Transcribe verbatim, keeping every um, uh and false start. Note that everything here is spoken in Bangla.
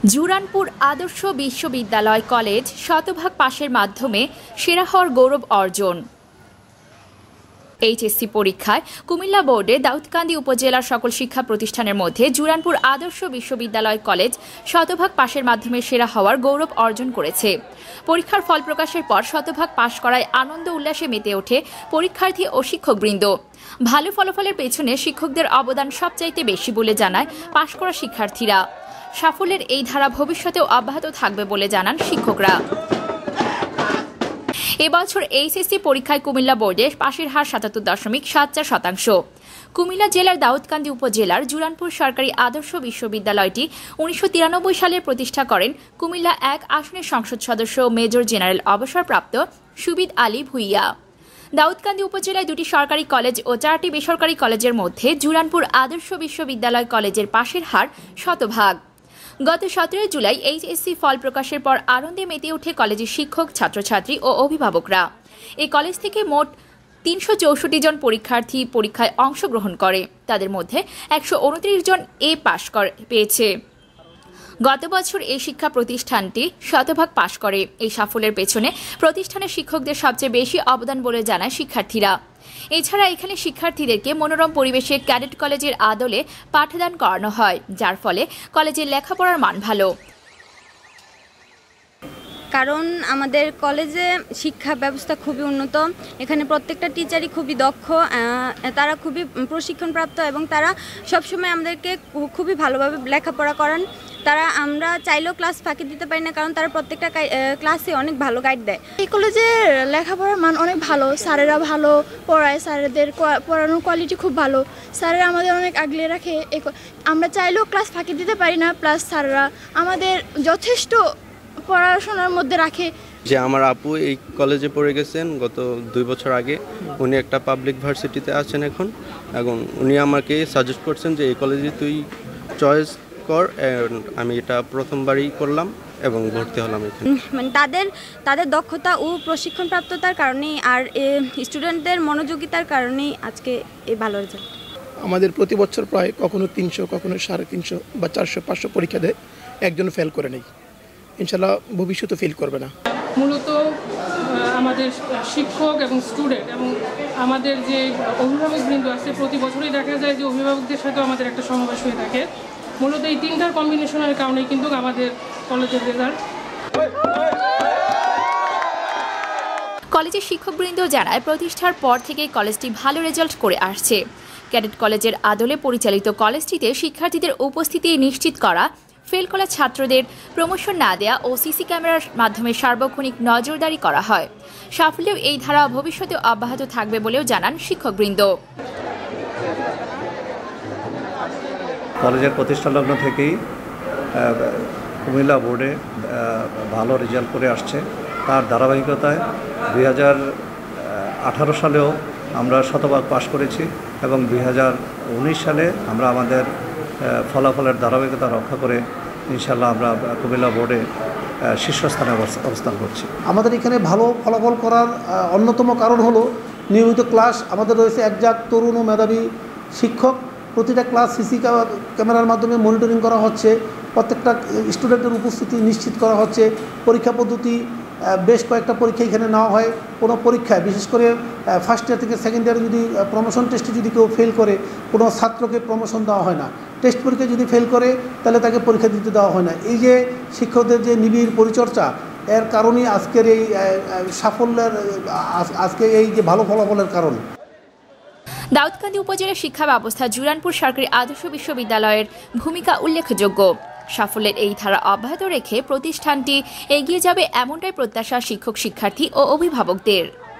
জুরানপুর আদর্শ বিশ্ববিদ্যালয় কলেজ শতভাগ পাশের মাধ্যমে সেরা হওয়ার গৌরব অর্জন। এইচএসসি পরীক্ষায় কুমিল্লা বোর্ডে দাউদকান্দি উপজেলার সকল শিক্ষা প্রতিষ্ঠানের মধ্যে জুরানপুর আদর্শ বিশ্ববিদ্যালয় কলেজ শতভাগ পাশের মাধ্যমে সেরা হওয়ার গৌরব অর্জন করেছে। পরীক্ষার ফল প্রকাশের পর শতভাগ পাশ করায় আনন্দ উল্লাসে মেতে ওঠে পরীক্ষার্থী ও শিক্ষকবৃন্দ। ভালো ফলাফলের পেছনে শিক্ষকদের অবদান সবচাইতে বেশি বলে জানায় পাশ করা শিক্ষার্থীরা। সাফল্যের এই ধারা ভবিষ্যতেও অব্যাহত থাকবে বলে জানান শিক্ষকরা। এবছর এইচএসসি পরীক্ষায় কুমিল্লা বোর্ডে পাশের হার সাতাত্তর দশমিক সাত চার শতাংশ। কুমিল্লা জেলার দাউদকান্দি উপজেলার জুরানপুর সরকারি আদর্শ বিশ্ববিদ্যালয়টি উনিশশো তিরানব্বই সালে প্রতিষ্ঠা করেন কুমিল্লা এক আসনের সংসদ সদস্য মেজর জেনারেল অবসরপ্রাপ্ত সুবিদ আলী ভুইয়া। দাউদকান্দি উপজেলায় দুটি সরকারি কলেজ ও চারটি বেসরকারি কলেজের মধ্যে জুরানপুর আদর্শ বিশ্ববিদ্যালয় কলেজের পাশের হার শতভাগ। গত সতেরোই জুলাই এইচএসসি ফল প্রকাশের পর আনন্দে মেতে ওঠে কলেজের শিক্ষক, ছাত্রছাত্রী ও অভিভাবকরা। এই কলেজ থেকে মোট তিনশো চৌষট্টি জন পরীক্ষার্থী পরীক্ষায় অংশগ্রহণ করে। তাদের মধ্যে একশো উনত্রিশ জন এ পাশ পেয়েছে। গত বছর এই শিক্ষা প্রতিষ্ঠানটি শতভাগ পাশ করে। এই সাফল্যের পেছনে প্রতিষ্ঠানের শিক্ষকদের সবচেয়ে বেশি অবদান বলে জানায় শিক্ষার্থীরা। এছাড়া এখানে শিক্ষার্থীদেরকে মনোরম পরিবেশে ক্যাডেট কলেজের আদলে পাঠদান করানো হয়, যার ফলে কলেজের লেখাপড়ার মান ভালো। কারণ আমাদের কলেজে শিক্ষা ব্যবস্থা খুবই উন্নত। এখানে প্রত্যেকটা টিচারই খুবই দক্ষ, তারা খুবই প্রশিক্ষণপ্রাপ্ত এবং তারা সবসময় আমাদেরকে খুবই ভালোভাবে লেখাপড়া করান। তারা আমরা চাইলেও ক্লাস ফাঁকি দিতে পারি না, কারণ তারা প্রত্যেকটা ক্লাসে অনেক ভালো গাইড দেয়। এই কলেজে লেখাপড়ার মান অনেক ভালো, স্যারেরা ভালো পড়ায়, স্যারেদের পড়ানোর কোয়ালিটি খুব ভালো, স্যারেরা আমাদের অনেক আগলে রাখে। আমরা চাইলেও ক্লাস ফাঁকি দিতে পারি না, প্লাস স্যাররা আমাদের যথেষ্ট পড়াশোনার মধ্যে রাখে। যে আমার আপু এই কলেজে পড়ে গেছেন গত দুই বছর আগে, উনি একটা পাবলিক ভার্সিটিতে আছেন এখন, এবং উনি আমাকে সাজেস্ট করছেন যে এই কলেজে তুই চয়েস কর। আমি এটা প্রথমবারই করলাম এবং ভর্তি হলাম এখানে। মানে তাদের তাদের দক্ষতা ও প্রশিক্ষণপ্রাপ্ততার কারণেই আর স্টুডেন্টদের মনোযোগিতার কারণেই আজকে এই ভালো রেজাল্ট। আমাদের প্রতি বছর প্রায় কখনো তিনশো কখনো সাড়ে তিনশো বা চারশো পাঁচশো পরীক্ষা দেয়, একজন ফেল করে নেই। ইনশাল্লাহ ভবিষ্যতে ফেল করবে না। মূলত আমাদের শিক্ষক এবং স্টুডেন্ট এবং আমাদের যে অভিভাবকবৃন্দ আছে, প্রতি বছরই দেখা যায় যে অভিভাবকদের সাথেও আমাদের একটা সমাবেশ হয়ে থাকে। মূলত এই তিনটার কম্বিনেশনের কারণেই কিন্তু আমাদের কলেজের রেজাল্ট। কলেজের শিক্ষকবৃন্দ জানায় প্রতিষ্ঠার পর থেকেই কলেজটি ভালো রেজাল্ট করে আসছে। ক্যাডেট কলেজের আদলে পরিচালিত কলেজটিতে শিক্ষার্থীদের উপস্থিতি নিশ্চিত করা, ফেল করা ছাত্রদের প্রমোশন না দেয়া ও সিসি ক্যামেরার মাধ্যমে সার্বক্ষণিক নজরদারি করা হয়। সাফল্যেও এই ধারা ভবিষ্যতে অব্যাহত থাকবে বলেও জানান শিক্ষকবৃন্দ। কলেজের প্রতিষ্ঠালগ্ন থেকেই কুমিল্লা বোর্ডে ভালো রেজাল্ট করে আসছে। তার ধারাবাহিকতায় দুই হাজার আঠারো সালেও আমরা শতভাগ পাশ করেছি এবং দুই হাজার উনিশ সালে আমরা আমাদের ফলাফলের ধারাবাহিকতা রক্ষা করে ইনশাল্লাহ আমরা কুমিল্লা বোর্ডে শীর্ষস্থানে অবস্থান করছি। আমাদের এখানে ভালো ফলাফল করার অন্যতম কারণ হলো নিয়মিত ক্লাস। আমাদের রয়েছে একজাক তরুণ ও মেধাবী শিক্ষক। প্রতিটা ক্লাস সিসি ক্যামেরার মাধ্যমে মনিটরিং করা হচ্ছে, প্রত্যেকটা স্টুডেন্টের উপস্থিতি নিশ্চিত করা হচ্ছে। পরীক্ষা পদ্ধতি বেশ কয়েকটা পরীক্ষা এখানে নেওয়া হয়। কোনো পরীক্ষায় বিশেষ করে ফার্স্ট ইয়ার থেকে সেকেন্ড ইয়ারে যদি প্রমোশন টেস্টে যদি কেউ ফেল করে, কোনো ছাত্রকে প্রমোশন দেওয়া হয় না। টেস্ট পরীক্ষায় যদি ফেল করে তাহলে তাকে পরীক্ষা দিতে দেওয়া হয় না। এই যে শিক্ষকদের যে নিবিড় পরিচর্যা, এর কারণেই আজকের এই সাফল্যের, আজকে এই যে ভালো ফলাফলের কারণ। দাউদকান্দি উপজেলার শিক্ষা ব্যবস্থা জুরানপুর সরকারি আদর্শ বিশ্ববিদ্যালয়ের ভূমিকা উল্লেখযোগ্য। সাফল্যের এই ধারা অব্যাহত রেখে প্রতিষ্ঠানটি এগিয়ে যাবে এমনটাই প্রত্যাশা শিক্ষক, শিক্ষার্থী ও অভিভাবকদের।